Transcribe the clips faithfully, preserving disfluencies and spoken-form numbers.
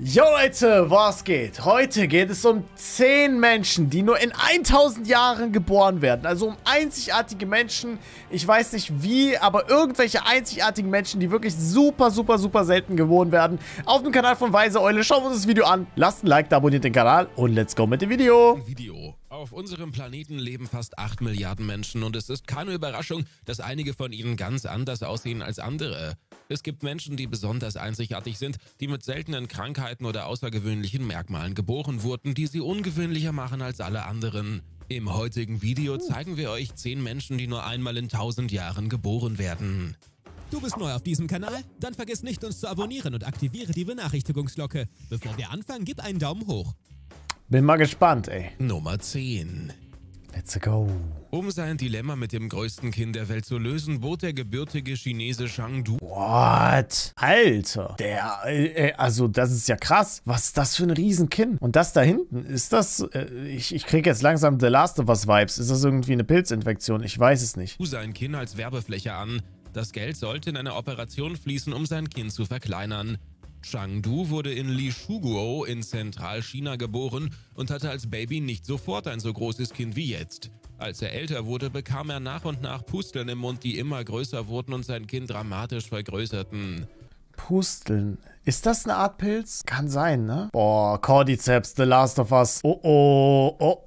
Jo Leute, was geht? Heute geht es um zehn Menschen, die nur in tausend Jahren geboren werden. Also um einzigartige Menschen, ich weiß nicht wie, aber irgendwelche einzigartigen Menschen, die wirklich super, super, super selten geboren werden. Auf dem Kanal von Weise Eule. Schauen wir uns das Video an. Lasst ein Like da, abonniert den Kanal und let's go mit dem Video. Video. Auf unserem Planeten leben fast acht Milliarden Menschen und es ist keine Überraschung, dass einige von ihnen ganz anders aussehen als andere. Es gibt Menschen, die besonders einzigartig sind, die mit seltenen Krankheiten oder außergewöhnlichen Merkmalen geboren wurden, die sie ungewöhnlicher machen als alle anderen. Im heutigen Video zeigen wir euch zehn Menschen, die nur einmal in tausend Jahren geboren werden. Du bist neu auf diesem Kanal? Dann vergiss nicht, uns zu abonnieren und aktiviere die Benachrichtigungsglocke. Bevor wir anfangen, gib einen Daumen hoch. Bin mal gespannt, ey. Nummer zehn. Let's go. Um sein Dilemma mit dem größten Kind der Welt zu lösen, bot der gebürtige Chinese Zhang Du. What? Alter. Der, äh, also das ist ja krass. Was ist das für ein Riesenkind? Und das da hinten, ist das, äh, ich, ich kriege jetzt langsam The Last of Us Vibes. Ist das irgendwie eine Pilzinfektion? Ich weiß es nicht. Sein Kind als Werbefläche an. Das Geld sollte in eine Operation fließen, um sein Kind zu verkleinern. Zhang Du wurde in Lishuguo in Zentralchina geboren und hatte als Baby nicht sofort ein so großes Kind wie jetzt. Als er älter wurde, bekam er nach und nach Pusteln im Mund, die immer größer wurden und sein Kind dramatisch vergrößerten. Pusteln. Ist das eine Art Pilz? Kann sein, ne? Boah, Cordyceps, The Last of Us. Oh oh, oh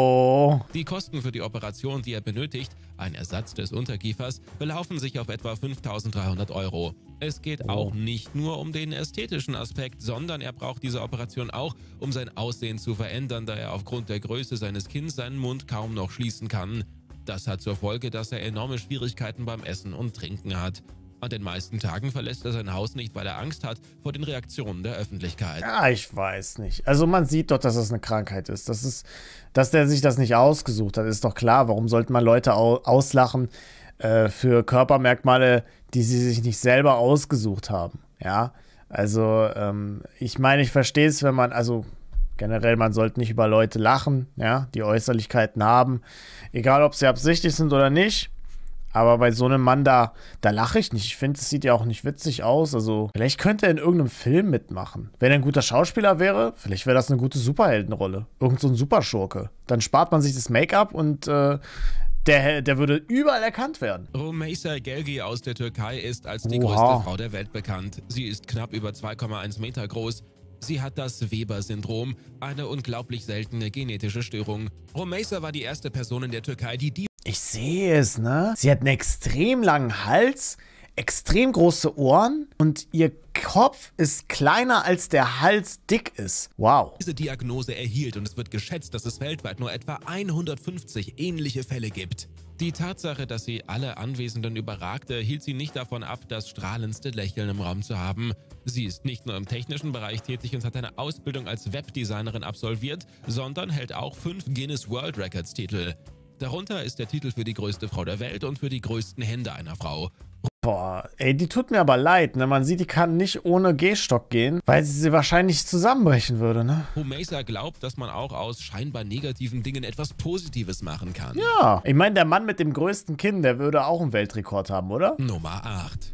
oh. Die Kosten für die Operation, die er benötigt, ein Ersatz des Unterkiefers, belaufen sich auf etwa fünftausenddreihundert Euro. Es geht Oh. auch nicht nur um den ästhetischen Aspekt, sondern er braucht diese Operation auch, um sein Aussehen zu verändern, da er aufgrund der Größe seines Kindes seinen Mund kaum noch schließen kann. Das hat zur Folge, dass er enorme Schwierigkeiten beim Essen und Trinken hat. An den meisten Tagen verlässt er sein Haus nicht, weil er Angst hat vor den Reaktionen der Öffentlichkeit. Ja, ich weiß nicht. Also man sieht doch, dass das eine Krankheit ist. Das ist, dass der sich das nicht ausgesucht hat, ist doch klar. Warum sollte man Leute au auslachen äh, für Körpermerkmale, die sie sich nicht selber ausgesucht haben? Ja, also ähm, ich meine, ich verstehe es, wenn man, also generell, man sollte nicht über Leute lachen, ja, die Äußerlichkeiten haben. Egal, ob sie absichtlich sind oder nicht. Aber bei so einem Mann da, da lache ich nicht. Ich finde, es sieht ja auch nicht witzig aus. Also, vielleicht könnte er in irgendeinem Film mitmachen. Wenn er ein guter Schauspieler wäre, vielleicht wäre das eine gute Superheldenrolle. Irgend so ein Superschurke. Dann spart man sich das Make-up und äh, der, der würde überall erkannt werden. Rümeysa Gelgi aus der Türkei ist als die Oha. größte Frau der Welt bekannt. Sie ist knapp über zwei Komma eins Meter groß. Sie hat das Weber-Syndrom, eine unglaublich seltene genetische Störung. Rümeysa war die erste Person in der Türkei, die die Ich sehe es, ne? Sie hat einen extrem langen Hals, extrem große Ohren und ihr Kopf ist kleiner, als der Hals dick ist. Wow. diese Diagnose erhielt und es wird geschätzt, dass es weltweit nur etwa hundertfünfzig ähnliche Fälle gibt. Die Tatsache, dass sie alle Anwesenden überragte, hielt sie nicht davon ab, das strahlendste Lächeln im Raum zu haben. Sie ist nicht nur im technischen Bereich tätig und hat eine Ausbildung als Webdesignerin absolviert, sondern hält auch fünf Guinness World Records Titel. Darunter ist der Titel für die größte Frau der Welt und für die größten Hände einer Frau. Boah, ey, die tut mir aber leid, ne? Man sieht, die kann nicht ohne Gehstock gehen, weil sie sie wahrscheinlich zusammenbrechen würde, ne? Rümeysa glaubt, dass man auch aus scheinbar negativen Dingen etwas Positives machen kann. Ja, ich meine, der Mann mit dem größten Kinn, der würde auch einen Weltrekord haben, oder? Nummer acht.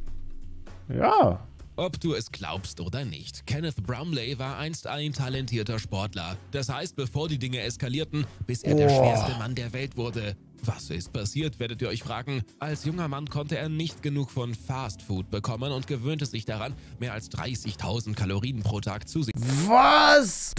Ja. Ob du es glaubst oder nicht, Kenneth Bromley war einst ein talentierter Sportler. Das heißt, bevor die Dinge eskalierten, bis er der Oh. schwerste Mann der Welt wurde. Was ist passiert, werdet ihr euch fragen. Als junger Mann konnte er nicht genug von Fast Food bekommen und gewöhnte sich daran, mehr als dreißigtausend Kalorien pro Tag zu sich Was?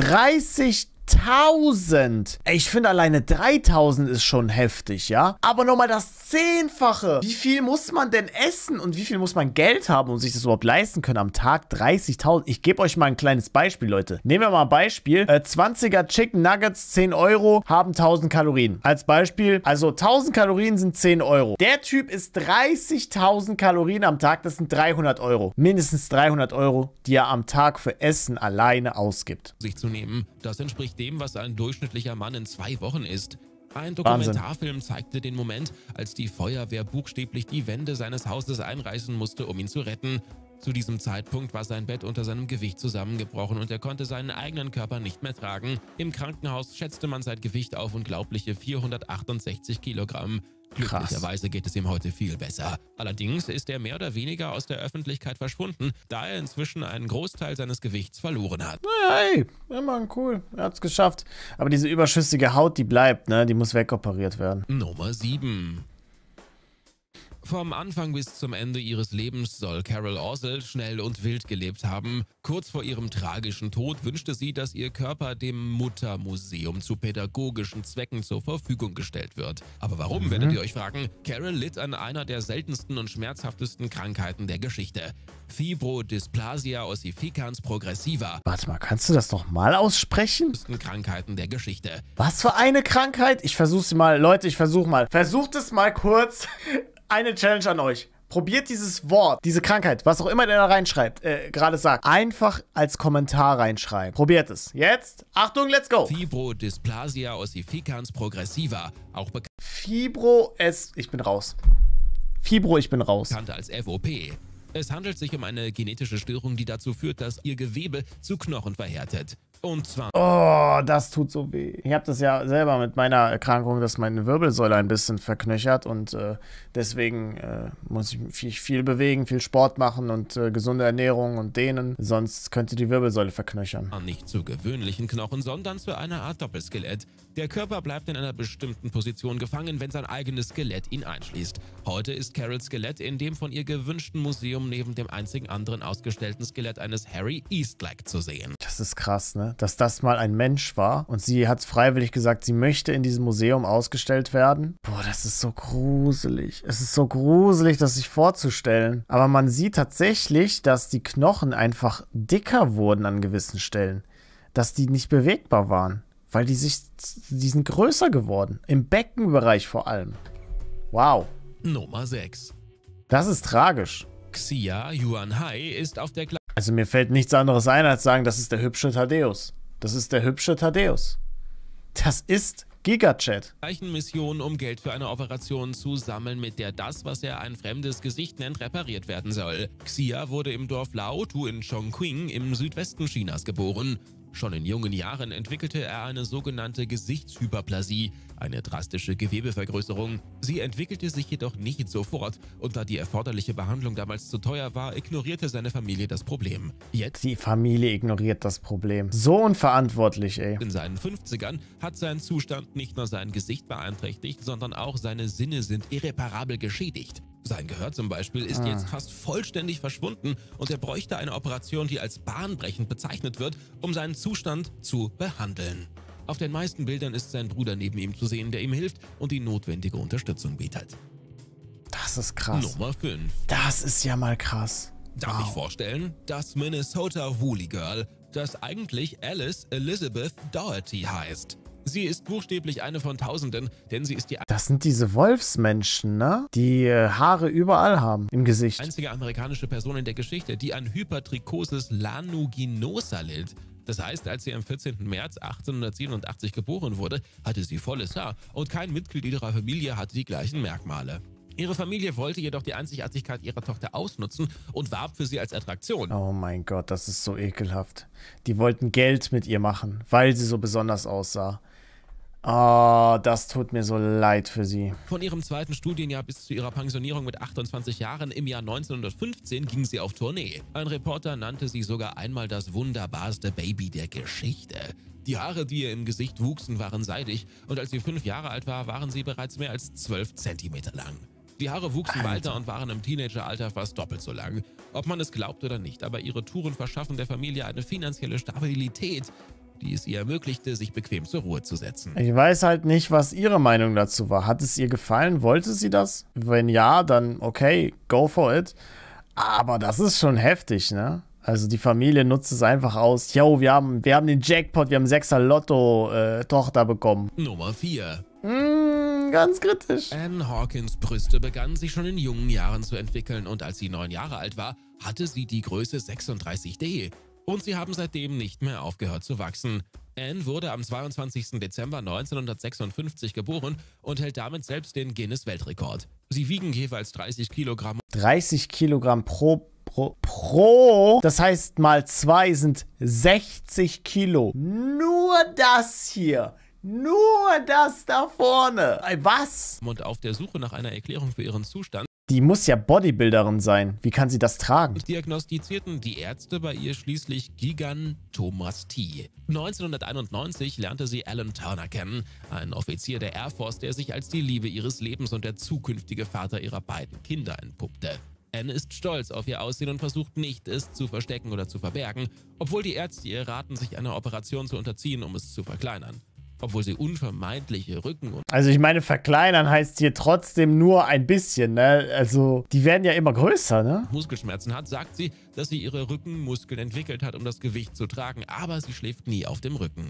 dreißigtausend? Ey, ich finde alleine dreitausend ist schon heftig, ja? Aber nochmal das Zehnfache. Wie viel muss man denn essen und wie viel muss man Geld haben, um sich das überhaupt leisten können am Tag? dreißigtausend. Ich gebe euch mal ein kleines Beispiel, Leute. Nehmen wir mal ein Beispiel. Äh, zwanziger Chicken Nuggets, zehn Euro, haben tausend Kalorien. Als Beispiel, also tausend Kalorien sind zehn Euro. Der Typ isst dreißigtausend Kalorien am Tag, das sind dreihundert Euro. Mindestens dreihundert Euro, die er am Tag für Essen alleine ausgibt. zu nehmen. Das entspricht dem, was ein durchschnittlicher Mann in zwei Wochen isst. Ein Wahnsinn. Dokumentarfilm zeigte den Moment, als die Feuerwehr buchstäblich die Wände seines Hauses einreißen musste, um ihn zu retten. Zu diesem Zeitpunkt war sein Bett unter seinem Gewicht zusammengebrochen und er konnte seinen eigenen Körper nicht mehr tragen. Im Krankenhaus schätzte man sein Gewicht auf unglaubliche vierhundertachtundsechzig Kilogramm. Glücklicherweise geht es ihm heute viel besser. Allerdings ist er mehr oder weniger aus der Öffentlichkeit verschwunden, da er inzwischen einen Großteil seines Gewichts verloren hat. Hey, immer cool, er hat's geschafft. Aber diese überschüssige Haut, die bleibt, ne? Die muss wegoperiert werden. Nummer sieben. Vom Anfang bis zum Ende ihres Lebens soll Carol Orsel schnell und wild gelebt haben. Kurz vor ihrem tragischen Tod wünschte sie, dass ihr Körper dem Muttermuseum zu pädagogischen Zwecken zur Verfügung gestellt wird. Aber warum, mhm. werdet ihr euch fragen? Carol litt an einer der seltensten und schmerzhaftesten Krankheiten der Geschichte. Fibrodysplasia ossificans progressiva. Warte mal, kannst du das doch mal aussprechen? Krankheiten der Geschichte. Was für eine Krankheit? Ich versuch's mal. Leute, ich versuch mal. Versucht es mal kurz. Eine Challenge an euch. Probiert dieses Wort, diese Krankheit, was auch immer der da reinschreibt, äh, gerade sagt, einfach als Kommentar reinschreiben. Probiert es. Jetzt, Achtung, let's go. Fibrodysplasia ossificans progressiva, auch bekannt. Fibro, es, ich bin raus. Fibro, ich bin raus. Bekannt als F O P. Es handelt sich um eine genetische Störung, die dazu führt, dass ihr Gewebe zu Knochen verhärtet. Und zwar... Oh, das tut so weh. Ich habe das ja selber mit meiner Erkrankung, dass meine Wirbelsäule ein bisschen verknöchert und äh, deswegen äh, muss ich viel, viel bewegen, viel Sport machen und äh, gesunde Ernährung und dehnen. Sonst könnte die Wirbelsäule verknöchern. Nicht zu gewöhnlichen Knochen, sondern zu einer Art Doppelskelett. Der Körper bleibt in einer bestimmten Position gefangen, wenn sein eigenes Skelett ihn einschließt. Heute ist Carols Skelett in dem von ihr gewünschten Museum neben dem einzigen anderen ausgestellten Skelett eines Harry Eastlack zu sehen. Das ist krass, ne? Dass das mal ein Mensch war und sie hat freiwillig gesagt, sie möchte in diesem Museum ausgestellt werden. Boah, das ist so gruselig. Es ist so gruselig, das sich vorzustellen. Aber man sieht tatsächlich, dass die Knochen einfach dicker wurden an gewissen Stellen. Dass die nicht bewegbar waren. Weil die sich, die sind größer geworden. Im Beckenbereich vor allem. Wow. Nummer sechs. Das ist tragisch. Xia Yuanhai ist auf der... Kla also mir fällt nichts anderes ein, als sagen, das ist der hübsche Thaddeus. Das ist der hübsche Thaddeus. Das ist GigaChat. Gleichen Mission, um Geld für eine Operation zu sammeln, mit der das, was er ein fremdes Gesicht nennt, repariert werden soll. Xia wurde im Dorf Laotu in Chongqing im Südwesten Chinas geboren. Schon in jungen Jahren entwickelte er eine sogenannte Gesichtshyperplasie, eine drastische Gewebevergrößerung. Sie entwickelte sich jedoch nicht sofort und da die erforderliche Behandlung damals zu teuer war, ignorierte seine Familie das Problem. Jetzt, die Familie ignoriert das Problem. So unverantwortlich, ey. In seinen fünfzigern hat sein Zustand nicht nur sein Gesicht beeinträchtigt, sondern auch seine Sinne sind irreparabel geschädigt. Sein Gehör zum Beispiel ist ah. jetzt fast vollständig verschwunden und er bräuchte eine Operation, die als bahnbrechend bezeichnet wird, um seinen Zustand zu behandeln. Auf den meisten Bildern ist sein Bruder neben ihm zu sehen, der ihm hilft und die notwendige Unterstützung bietet. Das ist krass. Nummer fünf. Das ist ja mal krass. Darf wow. ich vorstellen? Das Minnesota Woolly Girl, das eigentlich Alice Elizabeth Doherty heißt. Sie ist buchstäblich eine von Tausenden, denn sie ist die Das sind diese Wolfsmenschen, ne? Die äh, Haare überall haben im Gesicht. einzige amerikanische Person in der Geschichte, die an Hypertrichosis lanuginosa litt. Das heißt, als sie am vierzehnten März achtzehnhundertsiebenundachtzig geboren wurde, hatte sie volles Haar und kein Mitglied ihrer Familie hatte die gleichen Merkmale. Ihre Familie wollte jedoch die Einzigartigkeit ihrer Tochter ausnutzen und warb für sie als Attraktion. Oh mein Gott, das ist so ekelhaft. Die wollten Geld mit ihr machen, weil sie so besonders aussah. Oh, das tut mir so leid für sie. Von ihrem zweiten Studienjahr bis zu ihrer Pensionierung mit achtundzwanzig Jahren im Jahr neunzehnhundertfünfzehn ging sie auf Tournee. Ein Reporter nannte sie sogar einmal das wunderbarste Baby der Geschichte. Die Haare, die ihr im Gesicht wuchsen, waren seidig und als sie fünf Jahre alt war, waren sie bereits mehr als zwölf Zentimeter lang. Die Haare wuchsen Alter. weiter und waren im Teenageralter fast doppelt so lang. Ob man es glaubt oder nicht, aber ihre Touren verschaffen der Familie eine finanzielle Stabilität, die es ihr ermöglichte, sich bequem zur Ruhe zu setzen. Ich weiß halt nicht, was ihre Meinung dazu war. Hat es ihr gefallen? Wollte sie das? Wenn ja, dann okay, go for it. Aber das ist schon heftig, ne? Also die Familie nutzt es einfach aus. Yo, wir haben, wir haben den Jackpot, wir haben sechser Lotto-Tochter äh, bekommen. Nummer vier. Mm, ganz kritisch. Anne Hawkins Brüste begannen sich schon in jungen Jahren zu entwickeln und als sie neun Jahre alt war, hatte sie die Größe sechsunddreißig D. Und sie haben seitdem nicht mehr aufgehört zu wachsen. Anne wurde am zweiundzwanzigsten Dezember neunzehnhundertsechsundfünfzig geboren und hält damit selbst den Guinness-Weltrekord. Sie wiegen jeweils dreißig Kilogramm. dreißig Kilogramm pro, pro, pro. Das heißt, mal zwei sind sechzig Kilo. Nur das hier. Nur das da vorne. Was? Und auf der Suche nach einer Erklärung für ihren Zustand Die muss ja Bodybuilderin sein. Wie kann sie das tragen? diagnostizierten die Ärzte bei ihr schließlich Gigantomastie. neunzehnhunderteinundneunzig lernte sie Alan Turner kennen, einen Offizier der Air Force, der sich als die Liebe ihres Lebens und der zukünftige Vater ihrer beiden Kinder entpuppte. Anne ist stolz auf ihr Aussehen und versucht nicht, es zu verstecken oder zu verbergen, obwohl die Ärzte ihr raten, sich einer Operation zu unterziehen, um es zu verkleinern. Obwohl sie unvermeidliche Rücken- und Also ich meine, verkleinern heißt hier trotzdem nur ein bisschen, ne? Also die werden ja immer größer, ne? Muskelschmerzen hat, sagt sie, dass sie ihre Rückenmuskeln entwickelt hat, um das Gewicht zu tragen, aber sie schläft nie auf dem Rücken.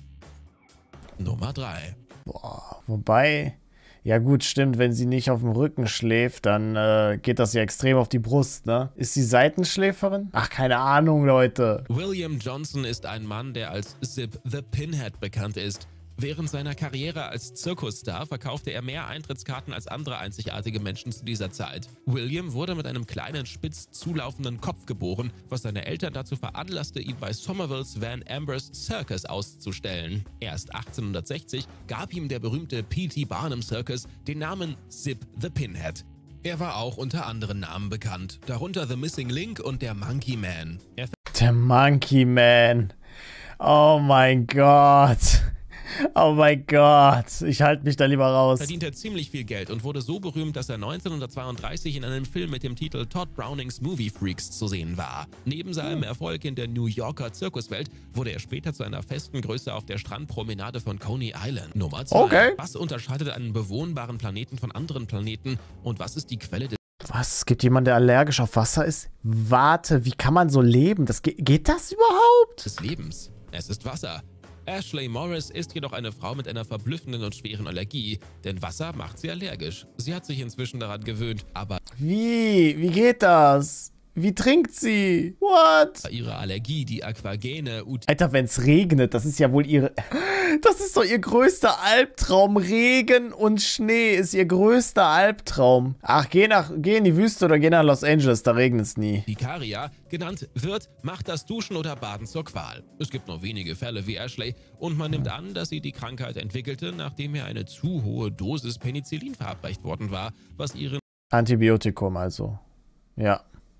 Nummer drei. Boah, wobei, ja gut, stimmt, wenn sie nicht auf dem Rücken schläft, dann äh, geht das ja extrem auf die Brust, ne? Ist sie Seitenschläferin? Ach, keine Ahnung, Leute. William Johnson ist ein Mann, der als Zip the Pinhead bekannt ist. Während seiner Karriere als Zirkusstar verkaufte er mehr Eintrittskarten als andere einzigartige Menschen zu dieser Zeit. William wurde mit einem kleinen, spitz zulaufenden Kopf geboren, was seine Eltern dazu veranlasste, ihn bei Somervilles Van Ambers Circus auszustellen. Erst achtzehnhundertsechzig gab ihm der berühmte P T Barnum Circus den Namen Zip the Pinhead. Er war auch unter anderen Namen bekannt, darunter The Missing Link und der Monkey Man. Er Der Monkey Man. Oh mein Gott. Oh mein Gott, ich halte mich da lieber raus. verdiente ziemlich viel Geld und wurde so berühmt, dass er neunzehnhundertzweiunddreißig in einem Film mit dem Titel Todd Brownings Movie Freaks zu sehen war. Neben seinem Erfolg in der New Yorker Zirkuswelt wurde er später zu einer festen Größe auf der Strandpromenade von Coney Island. Nummer zwei. Okay. Was unterscheidet einen bewohnbaren Planeten von anderen Planeten und was ist die Quelle des Was? Es gibt jemanden, der allergisch auf Wasser ist? Warte, wie kann man so leben? Das ge geht das überhaupt? Lebens? Es ist Wasser. Ashley Morris ist jedoch eine Frau mit einer verblüffenden und schweren Allergie, denn Wasser macht sie allergisch. Sie hat sich inzwischen daran gewöhnt, aber Wie? Wie geht das? Wie trinkt sie? What? ihre Allergie, die Aquagene Ut Alter, wenn es regnet, das ist ja wohl ihre... Das ist doch ihr größter Albtraum. Regen und Schnee ist ihr größter Albtraum. Ach, geh, nach, geh in die Wüste oder geh nach Los Angeles, da regnet es nie. Vicaria genannt wird, macht das Duschen oder Baden zur Qual. Es gibt nur wenige Fälle wie Ashley und man nimmt an, dass sie die Krankheit entwickelte, nachdem ihr eine zu hohe Dosis Penicillin verabreicht worden war, was ihren Antibiotikum also. Ja.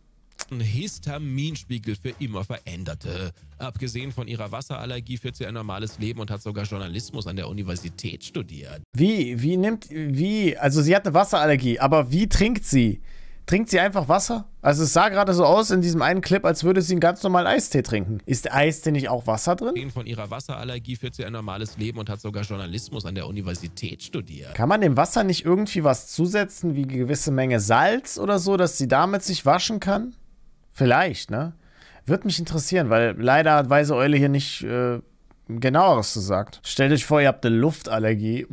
Histaminspiegel für immer veränderte. Abgesehen von ihrer Wasserallergie führt sie ein normales Leben und hat sogar Journalismus an der Universität studiert. Wie? Wie nimmt... Wie? Also sie hat eine Wasserallergie, aber wie trinkt sie? Trinkt sie einfach Wasser? Also es sah gerade so aus in diesem einen Clip, als würde sie einen ganz normalen Eistee trinken. Ist Eistee nicht auch Wasser drin? Abgesehen von ihrer Wasserallergie führt sie ein normales Leben und hat sogar Journalismus an der Universität studiert. Kann man dem Wasser nicht irgendwie was zusetzen, wie eine gewisse Menge Salz oder so, dass sie damit sich waschen kann? Vielleicht, ne? Würde mich interessieren, weil leider hat Weise Eule hier nicht äh, genaueres gesagt. Stellt euch vor, ihr habt eine Luftallergie.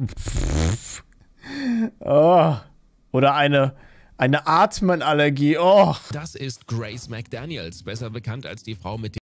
Oh. Oder eine, eine Atmenallergie. Oh. Das ist Grace McDaniels, besser bekannt als die Frau mit dem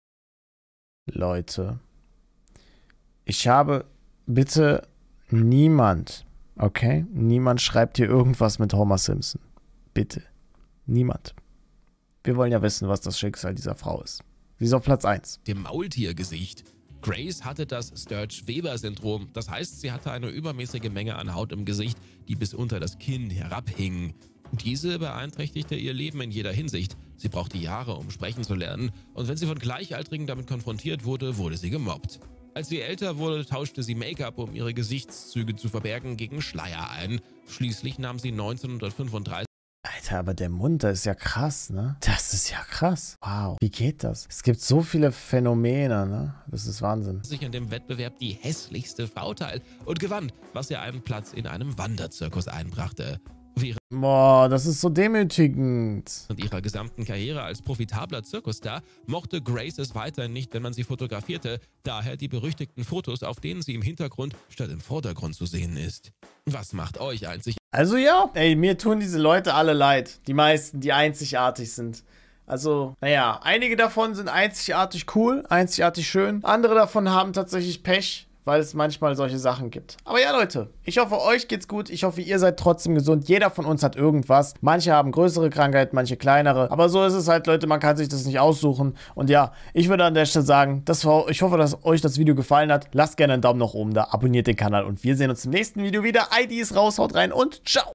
Leute, ich habe bitte niemand, okay? Niemand schreibt hier irgendwas mit Homer Simpson. Bitte. Niemand. Wir wollen ja wissen, was das Schicksal dieser Frau ist. Sie ist auf Platz eins. dem Maultiergesicht. Grace hatte das Sturge-Weber-Syndrom, das heißt, sie hatte eine übermäßige Menge an Haut im Gesicht, die bis unter das Kinn herabhing. Diese beeinträchtigte ihr Leben in jeder Hinsicht. Sie brauchte Jahre, um sprechen zu lernen, und wenn sie von Gleichaltrigen damit konfrontiert wurde, wurde sie gemobbt. Als sie älter wurde, tauschte sie Make-up, um ihre Gesichtszüge zu verbergen, gegen Schleier ein. Schließlich nahm sie neunzehnhundertfünfunddreißig Alter, aber der Mund, das ist ja krass, ne? Das ist ja krass. Wow. Wie geht das? Es gibt so viele Phänomene, ne? Das ist Wahnsinn. sich an dem Wettbewerb die hässlichste Frau teil und gewann, was ihr einen Platz in einem Wanderzirkus einbrachte. Während Boah, das ist so demütigend. ihrer gesamten Karriere als profitabler Zirkusstar mochte Grace es weiterhin nicht, wenn man sie fotografierte, daher die berüchtigten Fotos, auf denen sie im Hintergrund statt im Vordergrund zu sehen ist. Was macht euch einzig? Also ja, ey, mir tun diese Leute alle leid. Die meisten, die einzigartig sind. Also, naja, einige davon sind einzigartig cool, einzigartig schön. Andere davon haben tatsächlich Pech, weil es manchmal solche Sachen gibt. Aber ja, Leute, ich hoffe, euch geht's gut. Ich hoffe, ihr seid trotzdem gesund. Jeder von uns hat irgendwas. Manche haben größere Krankheiten, manche kleinere. Aber so ist es halt, Leute, man kann sich das nicht aussuchen. Und ja, ich würde an der Stelle sagen, das war, ich hoffe, dass euch das Video gefallen hat. Lasst gerne einen Daumen nach oben da, abonniert den Kanal und wir sehen uns im nächsten Video wieder. I D ist raus, haut rein und ciao!